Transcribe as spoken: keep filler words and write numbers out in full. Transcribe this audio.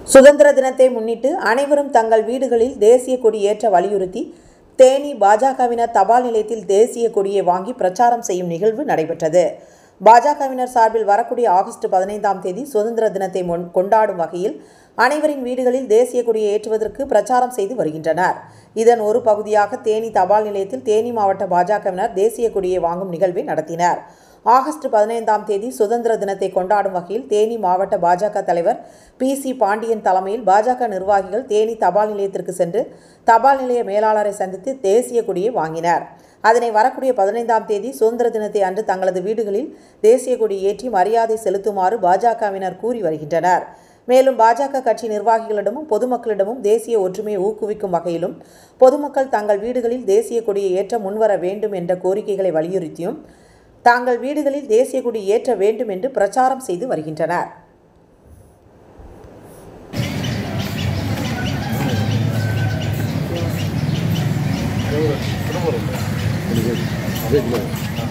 சுதந்திர தினத்தை முன்னிட்டு அனைவரும் தங்கள் வீடுகளில் தேசிய கொடி ஏற்ற வலியுறுத்தி தேனி பாஜகவினர் தபால் நிலையத்தில் தேசிய கொடியை வாங்கி பிரச்சாரம் செய்யும் நிகழ்வு நடைபெற்றது. பாஜகவினர் சார்பில் வரக்கூடிய ஆகஸ்ட் பதினைந்தாம் தேதி சுதந்திர தினத்தை கொண்டாடும் வகையில் அனைவரின் வீடுகளில் தேசிய கொடியை ஏற்றுவதற்கு பிரச்சாரம் செய்து வருகின்றனர். இதன் ஒரு பகுதியாக தேனி தபால் நிலையத்தில் தேனி மாவட்ட பாஜகவினர் தேசிய கொடியை வாங்கும் நிகழ்வை நடத்தினர். ஆகஸ்ட் பதினைந்தாம் தேதி சுதந்திர தினத்தை கொண்டாடும் வகையில் தேனி மாவட்ட பாஜக தலைவர் பி சி பாண்டியன் தலைமையில் பாஜக நிர்வாகிகள் தேனி தபால் நிலையத்திற்கு சென்று தபால் நிலைய மேலாளரை சந்தித்து தேசிய கொடியை வாங்கினர். அதனை வரக்கூடிய பதினைந்தாம் தேதி சுதந்திர தினத்தை அன்று தங்களது வீடுகளில் தேசிய கொடி ஏற்றி மரியாதை செலுத்துமாறு பாஜகவினர் கூறி வருகின்றனர். மேலும் பாஜக கட்சி நிர்வாகிகளிடமும் பொதுமக்களிடமும் தேசிய ஒற்றுமையை ஊக்குவிக்கும் வகையிலும் பொதுமக்கள் தங்கள் வீடுகளில் தேசிய கொடியை ஏற்ற முன்வர வேண்டும் என்ற கோரிக்கைகளை வலியுறுத்தியும் தாங்கள் வீடுகளில் தேசிய கொடி ஏற்ற வேண்டும் என்று பிரச்சாரம் செய்து வருகின்றனர். Thank you.